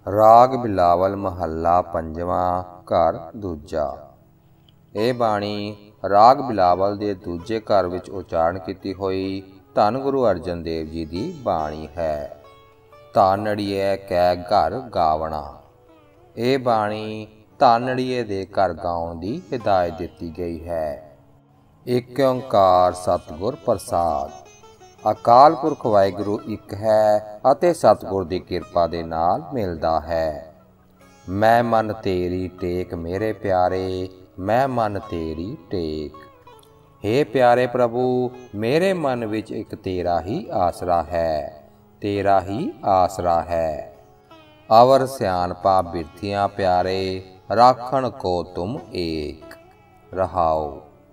राग बिलावल महला पंजवा घर दूजा। ਇਹ ਬਾਣੀ ਰਾਗ ਬਿਲਾਵਲ ਦੇ ਦੂਜੇ ਘਰ ਵਿੱਚ ਉਚਾਰਨ ਕੀਤੀ ਹੋਈ ਧੰਨ ਗੁਰੂ ਅਰਜਨ ਦੇਵ ਜੀ ਦੀ ਬਾਣੀ ਹੈ। ਧਾਨੜੀਏ ਕੈ ਘਰ ਗਾਵਣਾ। ਇਹ ਬਾਣੀ ਧਾਨੜੀਏ ਦੇ ਘਰ ਗਾਉਣ ਦੀ ਹਿਦਾਇਤ ਦਿੱਤੀ ਗਈ ਹੈ। ਏਕ ਓੰਕਾਰ ਸਤਿਗੁਰ ਪ੍ਰਸਾਦ। ਅਕਾਲ ਪੁਰਖ ਵਾਹਿਗੁਰੂ ਇੱਕ ਹੈ ਅਤੇ ਸਤਿਗੁਰ ਦੀ ਕਿਰਪਾ ਦੇ ਨਾਲ ਮਿਲਦਾ ਹੈ। ਮੈਂ ਮਨ ਤੇਰੀ ਟੇਕ ਮੇਰੇ ਪਿਆਰੇ, ਮੈਂ ਮਨ ਤੇਰੀ ਟੇਕ। हे ਪਿਆਰੇ ਪ੍ਰਭੂ, ਮੇਰੇ ਮਨ ਵਿੱਚ ਇੱਕ ਤੇਰਾ ਹੀ ਆਸਰਾ ਹੈ, ਤੇਰਾ ਹੀ ਆਸਰਾ ਹੈ। ਅਵਰ ਸਿਆਣਪਾ ਬਿਰਥੀਆਂ ਪਿਆਰੇ, ਰਾਖਣ ਕੋ ਤੁਮ ਏਕ। ਰਹਾਓ।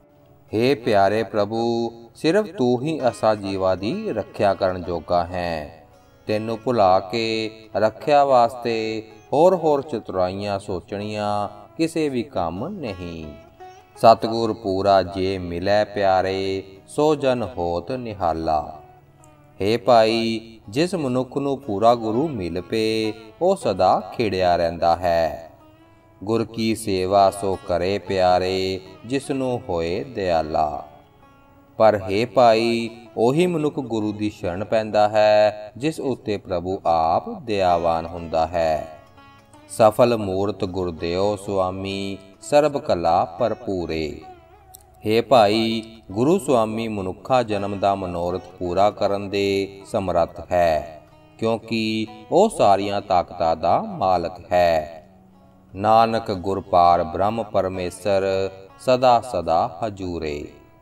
हे ਪਿਆਰੇ ਪ੍ਰਭੂ, ਸਿਰਫ ਤੂੰ ਹੀ ਅਸਾਂ ਜੀਵਾਂ ਦੀ ਰੱਖਿਆ ਕਰਨ ਜੋਗਾ ਹੈ। ਤੈਨੂੰ ਭੁਲਾ ਕੇ ਰੱਖਿਆ ਵਾਸਤੇ ਹੋਰ ਚਤੁਰਾਈਆਂ ਸੋਚਣੀਆਂ ਕਿਸੇ ਵੀ ਕੰਮ ਨਹੀਂ। ਸਤਿਗੁਰ ਪੂਰਾ ਜੇ ਮਿਲੈ ਪਿਆਰੇ, ਸੋ ਜਨ ਹੋਤ ਨਿਹਾਲਾ। हे ਭਾਈ, ਜਿਸ ਮਨੁੱਖ ਨੂੰ ਪੂਰਾ ਗੁਰੂ ਮਿਲ ਪਏ, ਉਹ ਸਦਾ ਖਿੜਿਆ ਰਹਿੰਦਾ ਹੈ। ਗੁਰ ਕੀ ਸੇਵਾ ਸੋ ਕਰੇ ਪਿਆਰੇ, ਜਿਸ ਨੂੰ ਹੋਏ ਦਿਆਲਾ। ਪਰ हे ਭਾਈ, ਉਹੀ ਮਨੁੱਖ ਗੁਰੂ ਦੀ ਸ਼ਰਨ ਪੈਂਦਾ ਹੈ ਜਿਸ ਉੱਤੇ ਪ੍ਰਭੂ ਆਪ ਦਇਆਵਾਨ ਹੁੰਦਾ ਹੈ। ਸਫਲ ਮੂਰਤ ਗੁਰਦੇਵ ਸੁਆਮੀ, ਸਰਬ ਕਲਾ ਭਰਪੂਰੇ। हे ਭਾਈ, ਗੁਰੂ ਸੁਆਮੀ ਮਨੁੱਖਾ ਜਨਮ ਦਾ ਮਨੋਰਥ ਪੂਰਾ ਕਰਨ ਦੇ ਸਮਰੱਥ ਹੈ, ਕਿਉਂਕਿ ਉਹ ਸਾਰੀਆਂ ਤਾਕਤਾਂ ਦਾ ਮਾਲਕ ਹੈ। ਨਾਨਕ ਗੁਰ ਪਾਰ ਬ੍ਰਹਮ ਪਰਮੇਸ਼ਰ, ਸਦਾ ਸਦਾ ਹਜੂਰੇ।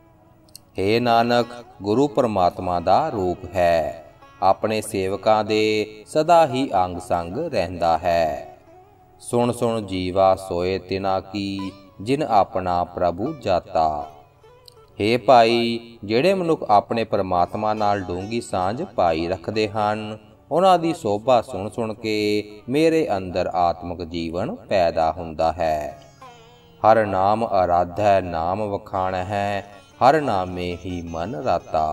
हे ਨਾਨਕ, ਗੁਰੂ ਪਰਮਾਤਮਾ ਦਾ ਰੂਪ ਹੈ, ਆਪਣੇ ਸੇਵਕਾਂ ਦੇ ਸਦਾ ਹੀ ਅੰਗ ਸੰਗ ਰਹਿੰਦਾ ਹੈ। ਸੁਣ ਸੁਣ ਜੀਵਾ ਸੋਏ ਤਿਨਾ ਕੀ, ਜਿਨ ਆਪਣਾ ਪ੍ਰਭੂ ਜਾਤਾ। हे ਭਾਈ, ਜਿਹੜੇ ਮਨੁੱਖ ਆਪਣੇ ਪਰਮਾਤਮਾ ਨਾਲ ਡੂੰਘੀ ਸਾਂਝ ਪਾਈ ਰੱਖਦੇ ਹਨ, ਉਹਨਾਂ ਦੀ ਸੋਭਾ ਸੁਣ ਸੁਣ ਕੇ ਮੇਰੇ ਅੰਦਰ ਆਤਮਿਕ ਜੀਵਨ ਪੈਦਾ ਹੁੰਦਾ ਹੈ। ਹਰ ਨਾਮ ਆਰਾਧੈ ਨਾਮ ਵਖਾਣ ਹੈ, ਹਰ ਨਾਮੇ ਹੀ ਮਨ ਰਾਤਾ।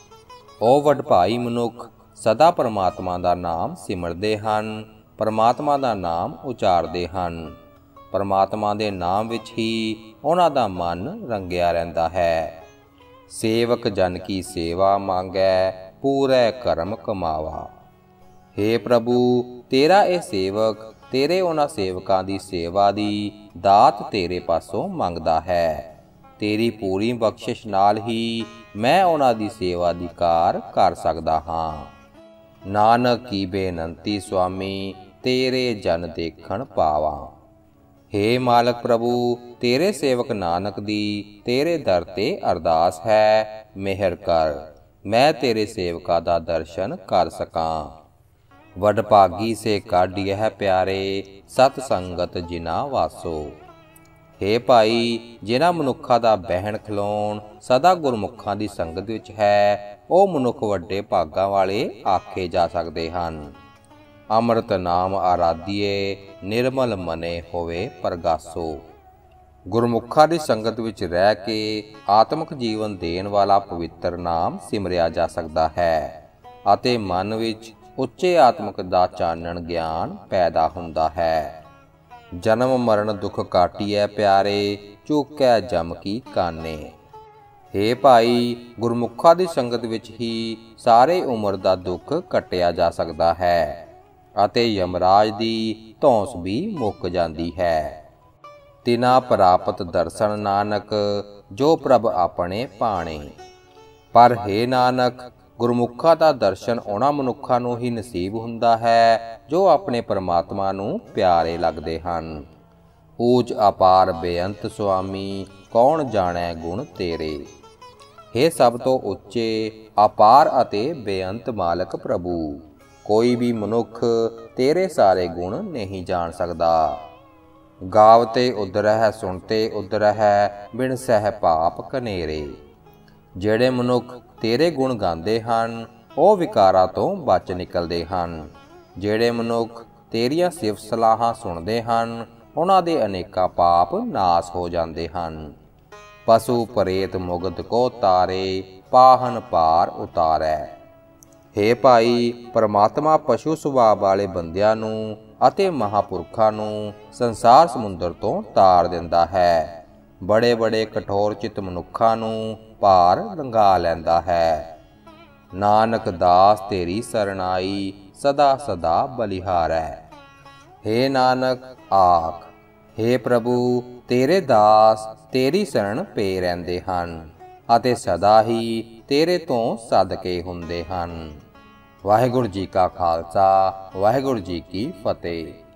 ਉਹ ਵਡਭਾਈ ਮਨੁੱਖ ਸਦਾ ਪਰਮਾਤਮਾ ਦਾ ਨਾਮ ਸਿਮਰਦੇ ਹਨ, ਪਰਮਾਤਮਾ ਦਾ ਨਾਮ ਉਚਾਰਦੇ ਹਨ। ਪਰਮਾਤਮਾ ਦੇ ਨਾਮ ਵਿੱਚ ਹੀ ਉਹਨਾਂ ਦਾ ਮਨ ਰੰਗਿਆ ਰਹਿੰਦਾ ਹੈ। ਸੇਵਕ ਜਨ ਕੀ ਸੇਵਾ ਮੰਗੈ, ਪੂਰੇ ਕਰਮ ਕਮਾਵਾ। हे ਪ੍ਰਭੂ, ਤੇਰਾ ਇਹ ਸੇਵਕ ਤੇਰੇ ਉਹਨਾਂ ਸੇਵਕਾਂ ਦੀ ਸੇਵਾ ਦੀ ਦਾਤ ਤੇਰੇ ਪਾਸੋਂ ਮੰਗਦਾ ਹੈ। ਤੇਰੀ ਪੂਰੀ ਬਖਸ਼ਿਸ਼ ਨਾਲ ਹੀ ਮੈਂ ਉਹਨਾਂ ਦੀ ਸੇਵਾ ਦੀ ਕਾਰ ਕਰ ਸਕਦਾ ਹਾਂ। ਨਾਨਕ ਕੀ ਬੇਨੰਤੀ ਸੁਆਮੀ, ਤੇਰੇ ਜਨ ਦੇਖਣ ਪਾਵਾਂ। हे ਮਾਲਕ ਪ੍ਰਭੂ, ਤੇਰੇ ਸੇਵਕ ਨਾਨਕ ਦੀ ਤੇਰੇ ਦਰ ਤੇ ਅਰਦਾਸ ਹੈ, ਮਿਹਰ ਕਰ, ਮੈਂ ਤੇਰੇ ਸੇਵਕਾਂ ਦਾ ਦਰਸ਼ਨ ਕਰ ਸਕਾਂ। ਵਡਭਾਗੀ ਸੇ ਕਾਢਿਐ ਪਿਆਰੇ, ਸਤ ਸੰਗਤ ਜਿਨਾ ਵਾਸੋ। हे ਭਾਈ, ਜਿਨ੍ਹਾਂ ਮਨੁੱਖਾਂ ਦਾ ਬਹਿਣ ਖਲੋਣ ਸਦਾ ਗੁਰਮੁਖਾਂ ਦੀ ਸੰਗਤ ਵਿੱਚ ਹੈ, ਉਹ ਮਨੁੱਖ ਵੱਡੇ ਭਾਗਾਂ ਵਾਲੇ ਆਖੇ ਜਾ ਸਕਦੇ ਹਨ। ਅੰਮ੍ਰਿਤ ਨਾਮ ਆਰਾਧੀਏ, ਨਿਰਮਲ ਮਨੇ ਹੋਵੇ ਪ੍ਰਗਾਸੋ। ਗੁਰਮੁਖਾਂ ਦੀ ਸੰਗਤ ਵਿੱਚ ਰਹਿ ਕੇ ਆਤਮਿਕ ਜੀਵਨ ਦੇਣ ਵਾਲਾ ਪਵਿੱਤਰ ਨਾਮ ਸਿਮਰਿਆ ਜਾ ਸਕਦਾ ਹੈ ਅਤੇ ਮਨ ਵਿੱਚ ਉੱਚੇ ਆਤਮਿਕ ਦਾ ਚਾਨਣ ਗਿਆਨ ਪੈਦਾ ਹੁੰਦਾ ਹੈ। ਜਨਮ ਮਰਨ ਦੁੱਖ ਕਾਟੀਐ ਪਿਆਰੇ, ਚੂਕੈ ਜਮ ਕੀ ਕਾਨੇ। हे ਭਾਈ, ਗੁਰਮੁਖਾਂ ਦੀ ਸੰਗਤ ਵਿੱਚ ਹੀ ਸਾਰੇ ਉਮਰ ਦਾ ਦੁੱਖ ਕੱਟਿਆ ਜਾ ਸਕਦਾ ਹੈ ਅਤੇ ਯਮਰਾਜ ਦੀ ਧੌਂਸ ਵੀ ਮੁੱਕ ਜਾਂਦੀ ਹੈ। ਤਿਨਾ ਪ੍ਰਾਪਤ ਦਰਸ਼ਨ ਨਾਨਕ, ਜੋ ਪ੍ਰਭ ਆਪਣੇ ਭਾਣੇ। ਪਰ हे ਨਾਨਕ, ਗੁਰਮੁਖਾਂ ਦਾ ਦਰਸ਼ਨ ਉਹਨਾਂ ਮਨੁੱਖਾਂ ਨੂੰ ਹੀ ਨਸੀਬ ਹੁੰਦਾ ਹੈ ਜੋ ਆਪਣੇ ਪਰਮਾਤਮਾ ਨੂੰ ਪਿਆਰੇ ਲੱਗਦੇ ਹਨ। ਊਚ ਅਪਾਰ ਬੇਅੰਤ ਸੁਆਮੀ, ਕੌਣ ਜਾਣੈ ਗੁਣ ਤੇਰੇ। हे ਸਭ ਤੋਂ ਉੱਚੇ, ਅਪਾਰ ਅਤੇ ਬੇਅੰਤ ਮਾਲਕ ਪ੍ਰਭੂ, ਕੋਈ ਵੀ ਮਨੁੱਖ ਤੇਰੇ ਸਾਰੇ ਗੁਣ ਨਹੀਂ ਜਾਣ ਸਕਦਾ। ਗਾਵਤੇ ਉਦਰਹਿ ਸੁਣਤੇ ਉਦਰਹਿ, ਬਿਨ ਸਹਿ ਪਾਪ ਕਨੇਰੇ। ਜਿਹੜੇ ਮਨੁੱਖ ਤੇਰੇ ਗੁਣ ਗਾਉਂਦੇ ਹਨ, ਉਹ ਵਿਕਾਰਾਂ ਤੋਂ ਬਚ ਨਿਕਲਦੇ ਹਨ। ਜਿਹੜੇ ਮਨੁੱਖ ਤੇਰੀਆਂ ਸਿਫਤ ਸਲਾਹਾਂ ਸੁਣਦੇ ਹਨ, ਉਹਨਾਂ ਦੇ ਅਨੇਕਾਂ ਪਾਪ ਨਾਸ ਹੋ ਜਾਂਦੇ ਹਨ। ਪਸ਼ੂ ਪ੍ਰੇਤ ਮੁਗਧ ਕੋ ਤਾਰੇ, ਪਾਹਨ ਪਾਰ ਉਤਾਰੈ। हे ਭਾਈ, ਪਰਮਾਤਮਾ ਪਸ਼ੂ ਸੁਭਾਅ ਵਾਲੇ ਬੰਦਿਆਂ ਨੂੰ ਅਤੇ ਮਹਾਂਪੁਰਖਾਂ ਨੂੰ ਸੰਸਾਰ ਸਮੁੰਦਰ ਤੋਂ ਤਾਰ ਦਿੰਦਾ ਹੈ। ਬੜੇ ਬੜੇ ਕਠੋਰ ਚਿੱਤ ਮਨੁੱਖਾਂ ਨੂੰ ਭਾਰ ਲੰਘਾ ਲੈਂਦਾ ਹੈ। ਨਾਨਕ ਦਾਸ ਤੇਰੀ ਸਰਣਾਈ ਸਦਾ ਸਦਾ ਬਲਿਹਾਰੈ। ਹੇ ਨਾਨਕ ਆਖ, ਹੇ ਪ੍ਰਭੂ ਤੇਰੇ ਦਾਸ ਤੇਰੀ ਸ਼ਰਨ ਪੇ ਰਹਿੰਦੇ ਹਨ ਅਤੇ ਸਦਾ ਹੀ ਤੇਰੇ ਤੋਂ ਸਦਕੇ ਹੁੰਦੇ ਹਨ। ਵਾਹਿਗੁਰੂ ਜੀ ਕਾ ਖਾਲਸਾ, ਵਾਹਿਗੁਰੂ ਜੀ ਕੀ ਫਤਿਹ।